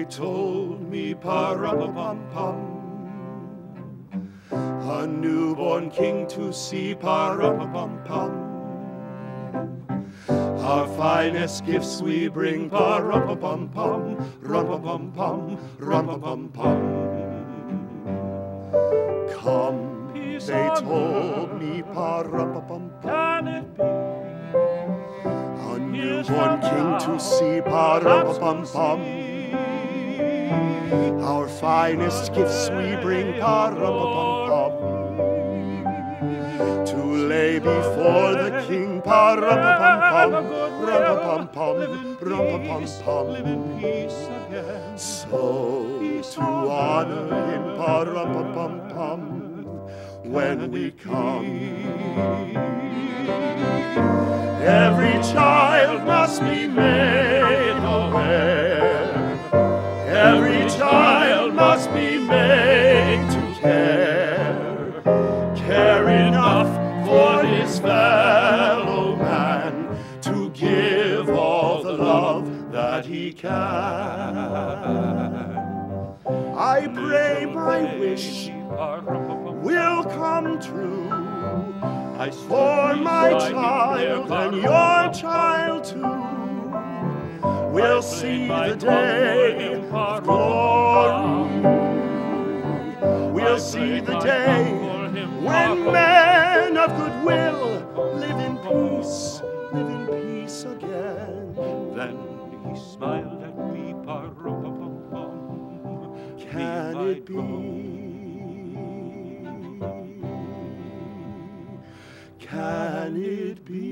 told me, pa-rum-pum-pum, a newborn king to see, pa-rum-pum-pum. Our finest gifts we bring, pa-rum-pum-pum, rum-pum-pum, rum-pum-pum. Come, they told me, pa-rum-pum-pum, Can it be? a newborn king to see, pa-rum-pum-pum. Our finest gifts we bring, pa-rum-pum-pum, to lay before the king, pa-rum-pum-pum, rum-pum-pum, rum-pum-pum. Live in peace again. So to honor him, pa-rum-pum-pum, when we come, every child must be made aware. Every child must be made to care enough for his fellow man, to give all the love that he can. I pray my wish will come true, for my child and your child too will see the day of glory. We'll see the day when men of goodwill live in peace again. Then he smiled at me, pa-rum-pum-pum. Can it be? Can it be?